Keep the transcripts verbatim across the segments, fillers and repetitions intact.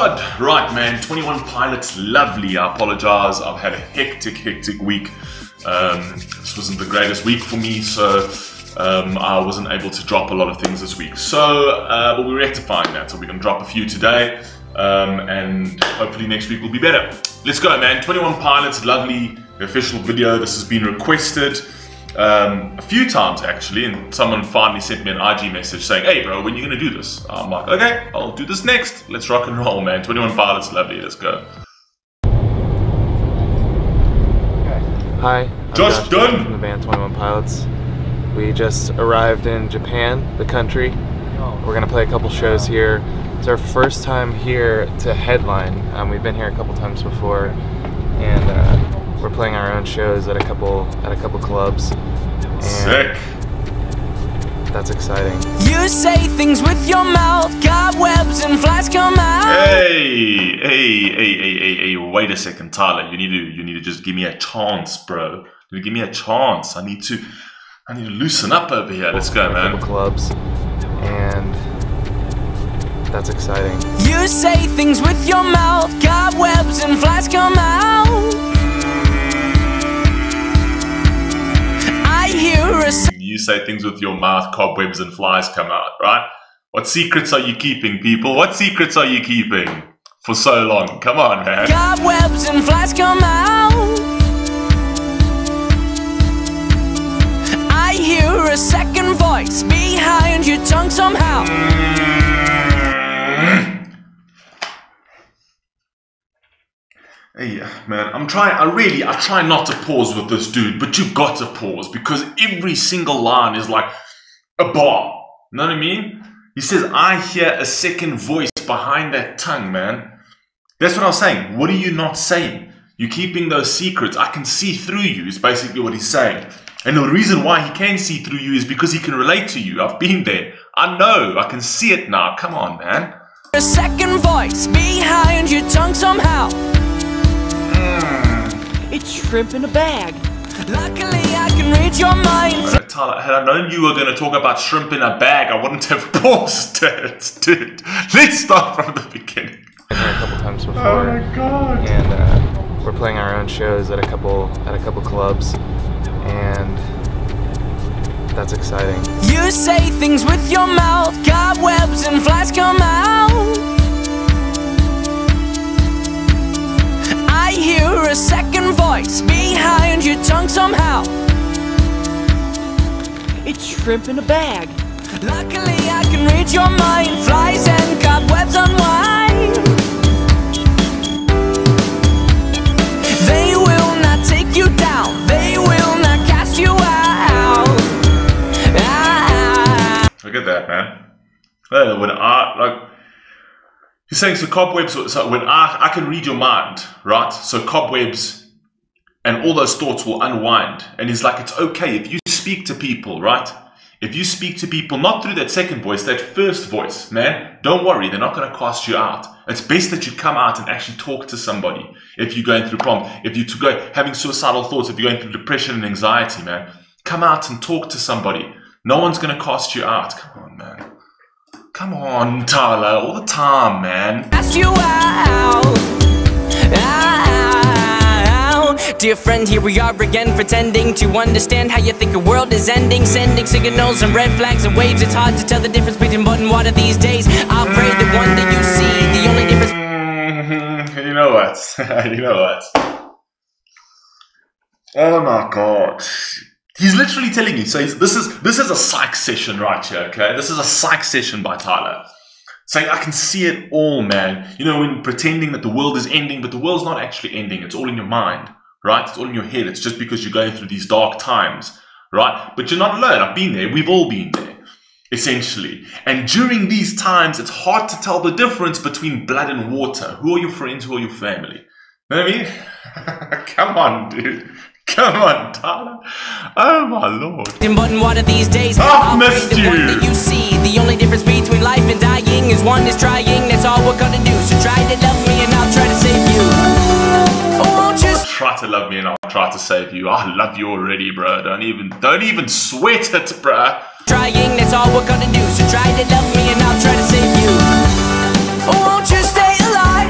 God! Right, man. twenty-one Pilots, lovely. I apologize. I've had a hectic, hectic week. Um, this wasn't the greatest week for me, so um, I wasn't able to drop a lot of things this week. So, uh, but we're rectifying that. So we're going to drop a few today, um, and hopefully next week will be better. Let's go, man. twenty-one Pilots, lovely. The official video. This has been requested um, a few times, actually, and someone finally sent me an I G message saying, hey, bro, when are you going to do this? I'm like, okay, I'll do this next. Let's rock and roll, man. twenty-one Pilots, lovely. Let's go. Hi, I'm Josh, Josh Dunn from the band twenty-one Pilots. We just arrived in Japan, the country. We're gonna play a couple shows here. It's our first time here to headline. Um, we've been here a couple times before, and uh, we're playing our own shows at a couple at a couple clubs. And sick. That's exciting. You say things with your mouth, cobwebs and flies come out. Hey, hey, hey, hey, hey, hey, wait a second, Tyler. You need to, you need to just give me a chance, bro. You need to give me a chance. I need to, I need to loosen up over here. Let's go, man. A couple clubs, and that's exciting. You say things with your mouth, cobwebs and flies come out. I hear a You say things with your mouth, cobwebs and flies come out, right? What secrets are you keeping, people? What secrets are you keeping for so long? Come on, man. Cobwebs and flies come out. I hear a second voice behind your tongue somehow. Hey, man, I'm trying, I really, I try not to pause with this dude, but you've got to pause because every single line is like a bar. You know what I mean? He says, I hear a second voice behind that tongue, man. That's what I was saying. What are you not saying? You're keeping those secrets. I can see through you is basically what he's saying. And the reason why he can see through you is because he can relate to you. I've been there. I know. I can see it now. Come on, man. A second voice behind your tongue somehow. It's shrimp in a bag. Luckily, I can read your mind. Uh, Tyler, had I known you were going to talk about shrimp in a bag, I wouldn't have paused it, dude. Let's start from the beginning. Been here a couple times before. Oh my god. And uh, we're playing our own shows at a couple at a couple clubs, and that's exciting. You say things with your mouth, cobwebs and flies come out. I hear a second voice behind your tongue somehow. It's shrimp in a bag. Luckily, I can read your mind. Flies and cobwebs unwind. They will not take you down. They will not cast you out. Ah. Look at that, man. Uh, when I, like, he's saying, so cobwebs, so when I, I can read your mind, right? So cobwebs and all those thoughts will unwind. And he's like, it's okay if you speak to people, right? If you speak to people, not through that second voice, that first voice, man, don't worry, they're not going to cast you out. It's best that you come out and actually talk to somebody. If you're going through problem, if you're to go having suicidal thoughts, if you're going through depression and anxiety, man, come out and talk to somebody. No one's going to cast you out. Come on, man. Come on, Tyler, all the time, man. Cast you out. Ow. Dear friend, here we are again, pretending to understand how you think the world is ending. Sending signals and red flags and waves. It's hard to tell the difference between mud and water these days. I'll pray that one day you see the only difference. Mm-hmm. You know what? You know what? Oh my god. He's literally telling you, so he's, this is this is a psych session right here, okay? This is a psych session by Tyler. Saying, I can see it all, man. You know, when pretending that the world is ending, but the world's not actually ending. It's all in your mind, right? It's all in your head. It's just because you're going through these dark times, right? But you're not alone. I've been there. We've all been there, essentially. And during these times, it's hard to tell the difference between blood and water. Who are your friends? Who are your family? You know what I mean? Come on, dude. Come on, Tyler. Oh my lord. Mud and water these days. I've missed you. One that you see. The only difference between life and dying is one is trying. That's all we're gonna do. So try to love me and I'll try to save you. Oh, won't you try to love me and I'll try to save you. I love you already, bro. Don't even don't even sweat it, bro. Trying, that's all we're gonna do. So try to love me and I'll try to save you. Oh, won't you stay alive?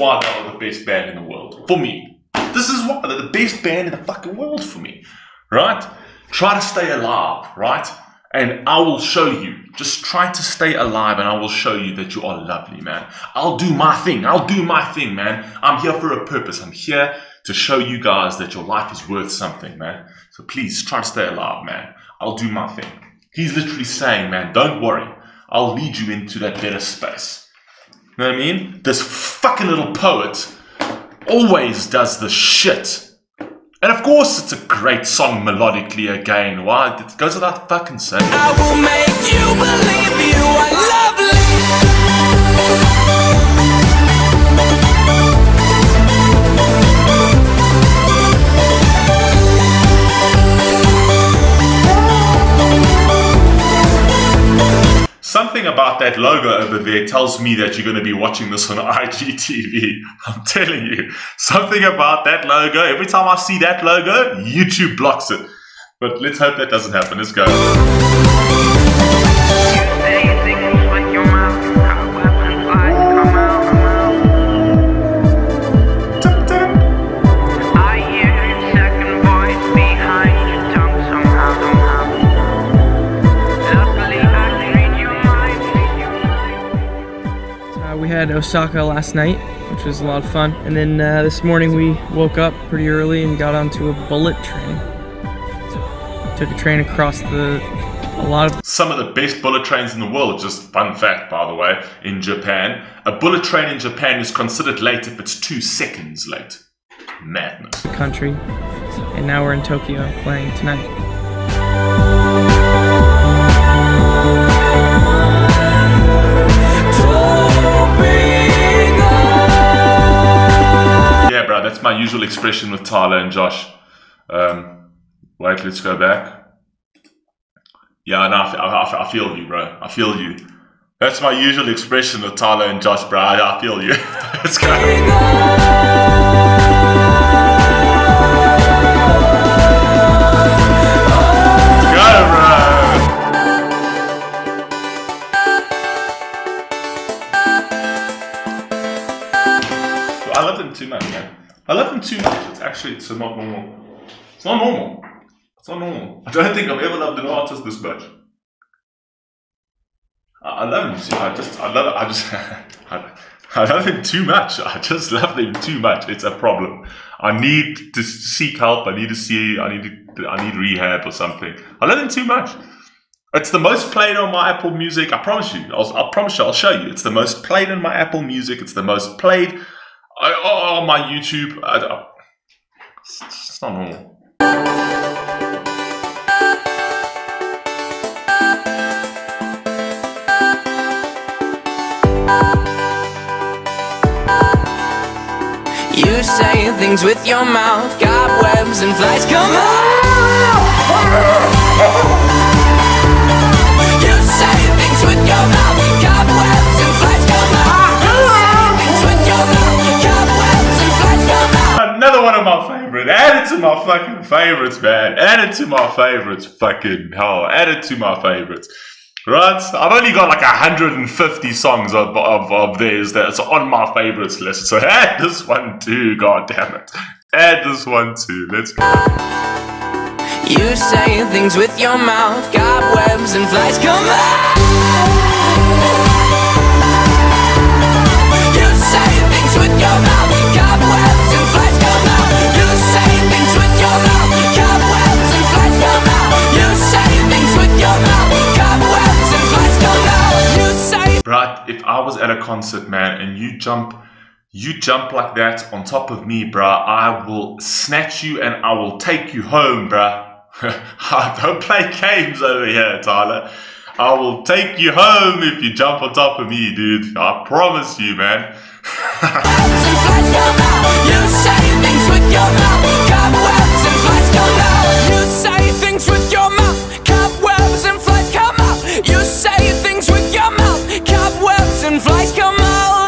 why they are the best band in the world. For me. This is why they're the best band in the fucking world for me. Right? Try to stay alive, right? And I will show you. Just try to stay alive and I will show you that you are lovely, man. I'll do my thing. I'll do my thing, man. I'm here for a purpose. I'm here to show you guys that your life is worth something, man. So please try to stay alive, man. I'll do my thing. He's literally saying, man, don't worry. I'll lead you into that better space. You know what I mean? This fucking little poet always does the shit. And of course, it's a great song melodically again. Why? It goes without fucking saying. I will make you believe you are lovely. Something about that logo over there tells me that you're going to be watching this on I G T V. I'm telling you. Something about that logo. Every time I see that logo, YouTube blocks it. But let's hope that doesn't happen. Let's go. We had Osaka last night, which was a lot of fun. And then uh, this morning we woke up pretty early and got onto a bullet train. Took a train across the, a lot of... Some of the best bullet trains in the world, just fun fact by the way, in Japan. A bullet train in Japan is considered late if it's two seconds late. Madness. The country. And now we're in Tokyo playing tonight. That's my usual expression with Tyler and Josh. Um, wait, let's go back. Yeah, no, I, I, I feel you, bro. I feel you. That's my usual expression with Tyler and Josh, bro. I, I feel you. Let's go. I love them too much, man. I love them too much. It's actually, it's not normal. It's not normal. It's not normal. I don't think I've ever loved an artist this much. I, I love him too. I just, I love, I just, I, I love him too much. I just love him too much. It's a problem. I need to seek help. I need to see. I need to. I need rehab or something. I love him too much. It's the most played on my Apple Music. I promise you. I'll, I promise you. I'll show you. It's the most played on my Apple Music. It's the most played. I, oh, on my YouTube, I, I, it's, it's not normal. You say things with your mouth, cobwebs and flies come out. You say things with your mouth, cobwebs and flies come out. You say things with your mouth. Another one of my favorites. Add it to my fucking favorites, man. Add it to my favorites. Fucking hell. Add it to my favorites. Right? I've only got like one hundred fifty songs of, of, of theirs that's on my favorites list. So add this one too, god damn it. Add this one too. Let's go. You say things with your mouth, cobwebs and flies come out. You say things with your mouth, cobwebs and flies come out. You say things with your mouth, cobwebs and flies come out. You say things with your mouth, cobwebs and flies come out. You say. Bruh, if I was at a concert, man, and you jump, you jump like that on top of me, bruh, I will snatch you and I will take you home, bruh. Don't play games over here, Tyler. I will take you home if you jump on top of me, dude. I promise you, man. You say things with your mouth, cobwebs and flies come out. You say things with your mouth, cobwebs and flies come out. You say things with your mouth, cobwebs and flies come out.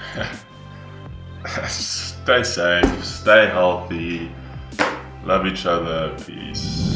Stay safe, stay healthy, love each other, peace.